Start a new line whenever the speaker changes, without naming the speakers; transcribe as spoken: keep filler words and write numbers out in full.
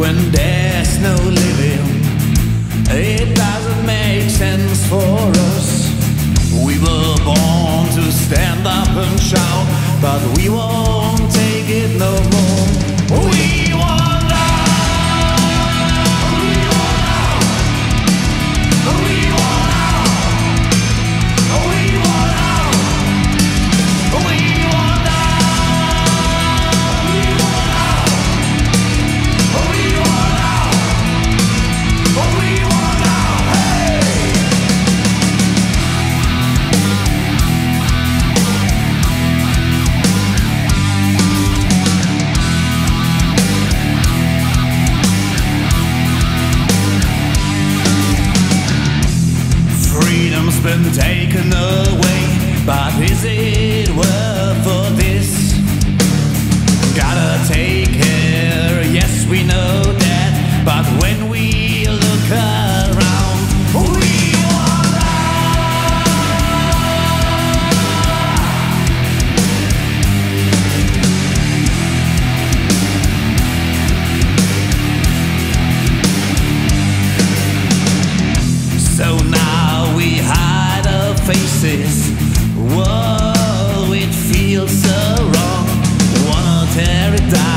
when there's no living. It doesn't make sense for us. We were born to stand up and shout, but we won't take it no more. We want out. We want out. We want out. We want out. We want out. We want out. We want out. We want out. Hey! Freedom's been taken away, but is it worth for this? Gotta take care, yes we know that, but when we look around, we want out. So now we hide our faces. Whoa, it feels so wrong. Wanna tear it down.